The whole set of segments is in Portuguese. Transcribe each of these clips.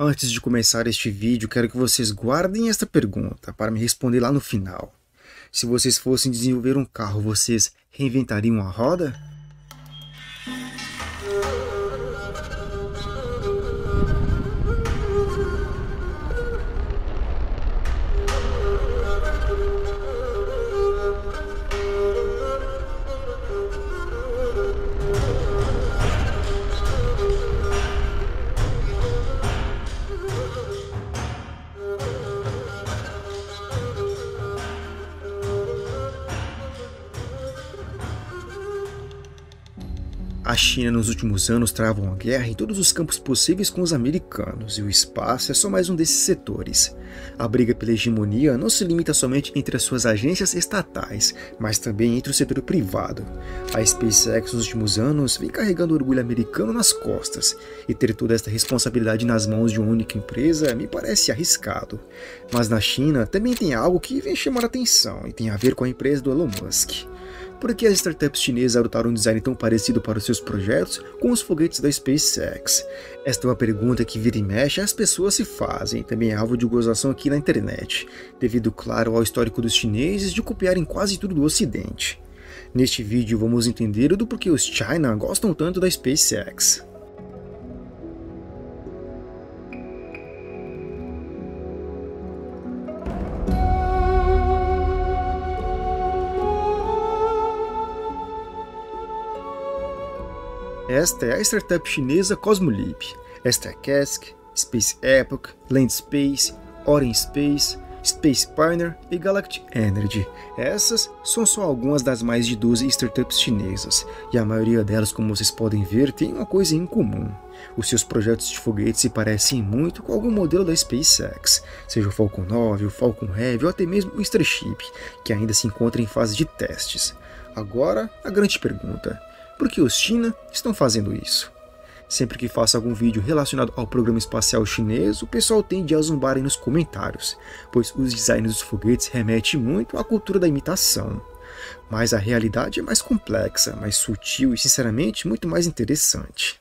Antes de começar este vídeo, quero que vocês guardem esta pergunta para me responder lá no final. Se vocês fossem desenvolver um carro, vocês reinventariam a roda? A China nos últimos anos trava uma guerra em todos os campos possíveis com os americanos, e o espaço é só mais um desses setores. A briga pela hegemonia não se limita somente entre as suas agências estatais, mas também entre o setor privado. A SpaceX nos últimos anos vem carregando o orgulho americano nas costas, e ter toda esta responsabilidade nas mãos de uma única empresa me parece arriscado. Mas na China também tem algo que vem chamar a atenção, e tem a ver com a empresa do Elon Musk. Por que as startups chinesas adotaram um design tão parecido para os seus projetos com os foguetes da SpaceX? Esta é uma pergunta que vira e mexe as pessoas se fazem, também é alvo de gozação aqui na internet, devido, claro, ao histórico dos chineses de copiarem quase tudo do ocidente. Neste vídeo vamos entender do porquê os China gostam tanto da SpaceX. Esta é a startup chinesa Cosmolib. Esta é a Cask, Space Epoch, Landspace, Oren Space, Space Pioneer e Galactic Energy. Essas são só algumas das mais de 12 startups chinesas, e a maioria delas, como vocês podem ver, tem uma coisa em comum. Os seus projetos de foguetes se parecem muito com algum modelo da SpaceX, seja o Falcon 9, o Falcon Heavy ou até mesmo o Starship, que ainda se encontra em fase de testes. Agora, a grande pergunta: por que os China estão fazendo isso? Sempre que faço algum vídeo relacionado ao programa espacial chinês, o pessoal tende a zombar aí nos comentários, pois os designs dos foguetes remetem muito à cultura da imitação. Mas a realidade é mais complexa, mais sutil e, sinceramente, muito mais interessante.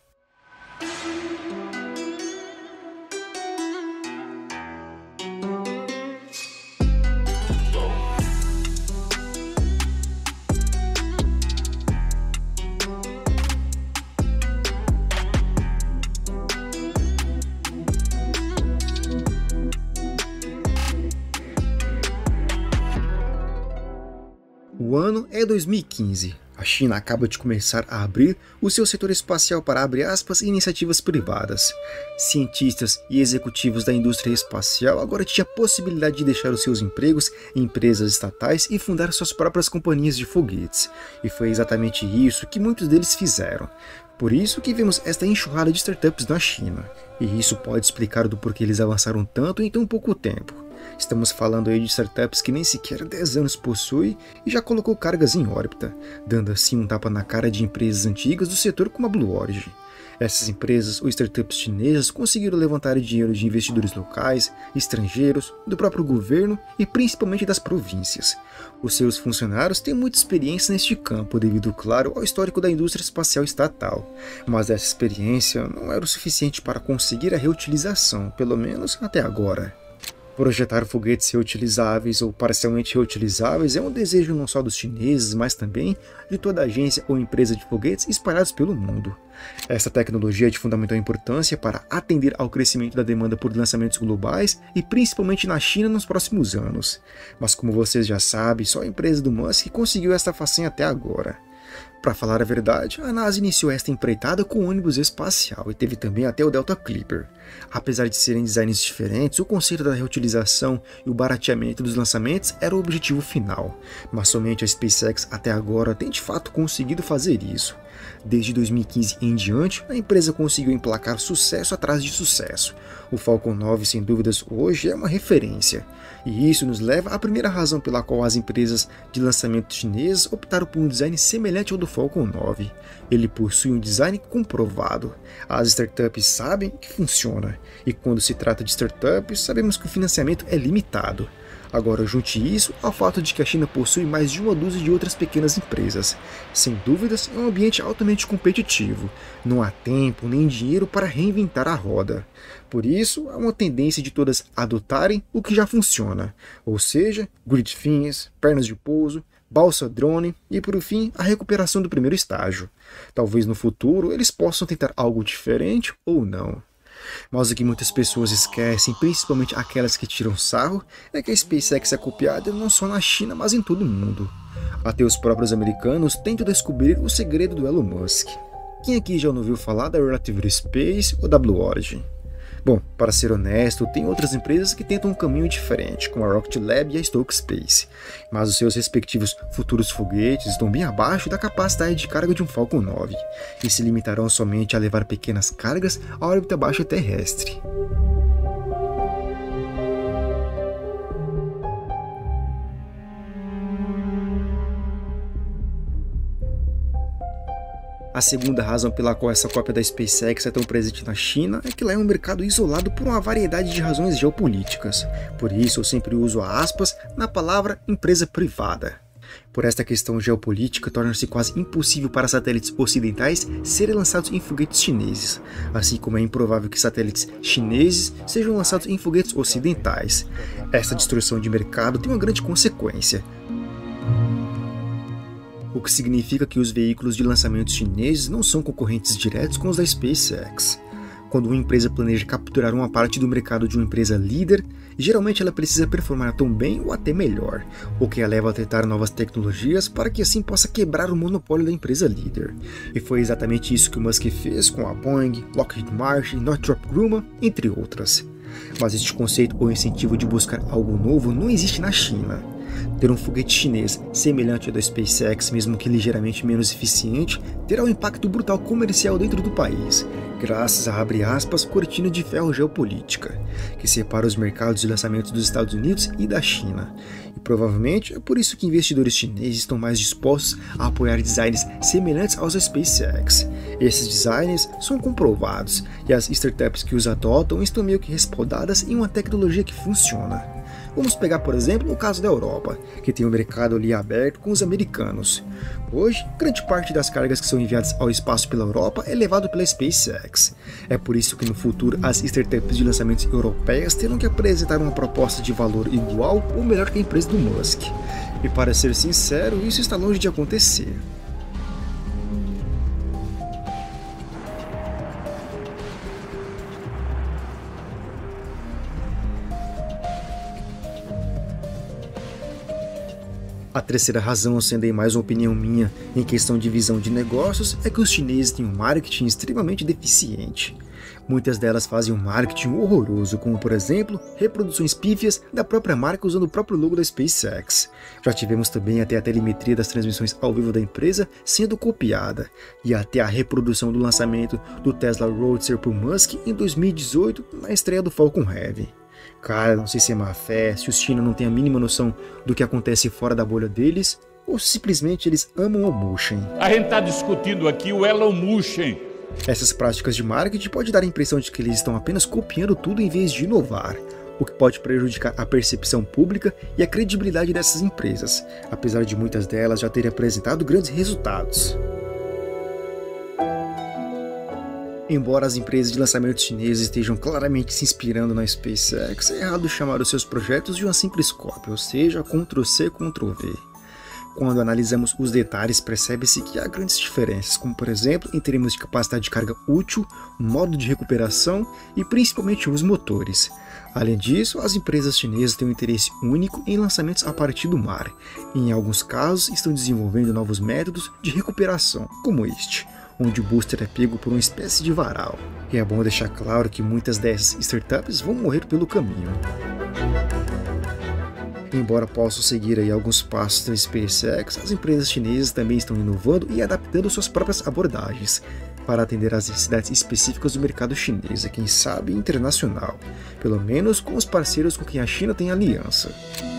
O ano é 2015. A China acaba de começar a abrir o seu setor espacial para, abre aspas, iniciativas privadas. Cientistas e executivos da indústria espacial agora tinham a possibilidade de deixar os seus empregos em empresas estatais e fundar suas próprias companhias de foguetes. E foi exatamente isso que muitos deles fizeram. Por isso que vemos esta enxurrada de startups na China. E isso pode explicar do porquê eles avançaram tanto em tão pouco tempo. Estamos falando aí de startups que nem sequer 10 anos possui e já colocou cargas em órbita, dando assim um tapa na cara de empresas antigas do setor como a Blue Origin. Essas empresas ou startups chinesas conseguiram levantar dinheiro de investidores locais, estrangeiros, do próprio governo e principalmente das províncias. Os seus funcionários têm muita experiência neste campo, devido, claro, ao histórico da indústria espacial estatal. Mas essa experiência não era o suficiente para conseguir a reutilização, pelo menos até agora. Projetar foguetes reutilizáveis ou parcialmente reutilizáveis é um desejo não só dos chineses, mas também de toda agência ou empresa de foguetes espalhados pelo mundo. Essa tecnologia é de fundamental importância para atender ao crescimento da demanda por lançamentos globais e principalmente na China nos próximos anos. Mas como vocês já sabem, só a empresa do Musk conseguiu esta façanha até agora. Para falar a verdade, a NASA iniciou esta empreitada com o ônibus espacial e teve também até o Delta Clipper. Apesar de serem designs diferentes, o conceito da reutilização e o barateamento dos lançamentos era o objetivo final, mas somente a SpaceX até agora tem de fato conseguido fazer isso. Desde 2015 em diante, a empresa conseguiu emplacar sucesso atrás de sucesso. O Falcon 9, sem dúvidas, hoje é uma referência. E isso nos leva à primeira razão pela qual as empresas de lançamento chinesas optaram por um design semelhante ao do Falcon 9. Ele possui um design comprovado. As startups sabem que funciona. E quando se trata de startups, sabemos que o financiamento é limitado. Agora junte isso ao fato de que a China possui mais de uma dúzia de outras pequenas empresas. Sem dúvidas, é um ambiente altamente competitivo. Não há tempo nem dinheiro para reinventar a roda. Por isso, há uma tendência de todas adotarem o que já funciona, ou seja, grid fins, pernas de pouso, balsa drone e, por fim, a recuperação do primeiro estágio. Talvez no futuro eles possam tentar algo diferente ou não. Mas o que muitas pessoas esquecem, principalmente aquelas que tiram sarro, é que a SpaceX é copiada não só na China, mas em todo o mundo. Até os próprios americanos tentam descobrir o segredo do Elon Musk. Quem aqui já não ouviu falar da Relativity Space ou da Blue Origin? Bom, para ser honesto, tem outras empresas que tentam um caminho diferente, como a Rocket Lab e a Stoke Space, mas os seus respectivos futuros foguetes estão bem abaixo da capacidade de carga de um Falcon 9, e se limitarão somente a levar pequenas cargas à órbita baixa terrestre. A segunda razão pela qual essa cópia da SpaceX é tão presente na China é que lá é um mercado isolado por uma variedade de razões geopolíticas. Por isso eu sempre uso aspas na palavra empresa privada. Por esta questão geopolítica, torna-se quase impossível para satélites ocidentais serem lançados em foguetes chineses, assim como é improvável que satélites chineses sejam lançados em foguetes ocidentais. Esta destruição de mercado tem uma grande consequência, o que significa que os veículos de lançamento chineses não são concorrentes diretos com os da SpaceX. Quando uma empresa planeja capturar uma parte do mercado de uma empresa líder, geralmente ela precisa performar tão bem ou até melhor, o que a leva a tentar novas tecnologias para que assim possa quebrar o monopólio da empresa líder. E foi exatamente isso que o Musk fez com a Boeing, Lockheed Martin, Northrop Grumman, entre outras. Mas este conceito ou incentivo de buscar algo novo não existe na China. Ter um foguete chinês semelhante ao da SpaceX, mesmo que ligeiramente menos eficiente, terá um impacto brutal comercial dentro do país, graças à, abre aspas, cortina de ferro geopolítica, que separa os mercados de lançamento dos Estados Unidos e da China. E provavelmente é por isso que investidores chineses estão mais dispostos a apoiar designs semelhantes aos da SpaceX. Esses designs são comprovados, e as startups que os adotam estão meio que respaldadas em uma tecnologia que funciona. Vamos pegar, por exemplo, o caso da Europa, que tem um mercado ali aberto com os americanos. Hoje, grande parte das cargas que são enviadas ao espaço pela Europa é levado pela SpaceX. É por isso que no futuro as startups de lançamentos europeias terão que apresentar uma proposta de valor igual ou melhor que a empresa do Musk. E para ser sincero, isso está longe de acontecer. A terceira razão, sendo aí mais uma opinião minha em questão de visão de negócios, é que os chineses têm um marketing extremamente deficiente. Muitas delas fazem um marketing horroroso, como por exemplo, reproduções pífias da própria marca usando o próprio logo da SpaceX. Já tivemos também até a telemetria das transmissões ao vivo da empresa sendo copiada, e até a reprodução do lançamento do Tesla Roadster por Musk em 2018 na estreia do Falcon Heavy. Cara, não sei se é má fé, se os chinos não têm a mínima noção do que acontece fora da bolha deles, ou simplesmente eles amam o Mushin. A gente está discutindo aqui o Elon Musk. Essas práticas de marketing podem dar a impressão de que eles estão apenas copiando tudo em vez de inovar, o que pode prejudicar a percepção pública e a credibilidade dessas empresas, apesar de muitas delas já terem apresentado grandes resultados. Embora as empresas de lançamento chinesas estejam claramente se inspirando na SpaceX, é errado chamar os seus projetos de uma simples cópia, ou seja, Ctrl+C, Ctrl+V. Quando analisamos os detalhes, percebe-se que há grandes diferenças, como por exemplo, em termos de capacidade de carga útil, modo de recuperação e principalmente os motores. Além disso, as empresas chinesas têm um interesse único em lançamentos a partir do mar, e em alguns casos estão desenvolvendo novos métodos de recuperação, como este, onde o booster é pego por uma espécie de varal. E é bom deixar claro que muitas dessas startups vão morrer pelo caminho. Embora possam seguir aí alguns passos da SpaceX, as empresas chinesas também estão inovando e adaptando suas próprias abordagens para atender às necessidades específicas do mercado chinês e, quem sabe, internacional, pelo menos com os parceiros com quem a China tem aliança.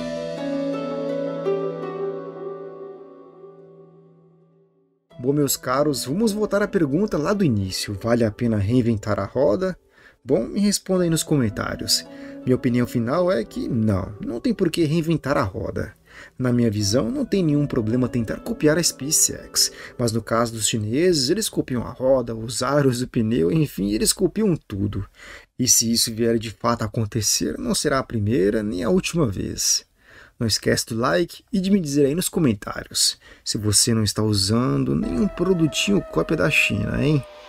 Bom, meus caros, vamos voltar à pergunta lá do início. Vale a pena reinventar a roda? Bom, me responda aí nos comentários. Minha opinião final é que não tem por que reinventar a roda. Na minha visão, não tem nenhum problema tentar copiar a SpaceX, mas no caso dos chineses, eles copiam a roda, os aros, o pneu, enfim, eles copiam tudo. E se isso vier de fato a acontecer, não será a primeira nem a última vez. Não esquece do like e de me dizer aí nos comentários se você não está usando nenhum produtinho cópia da China, hein?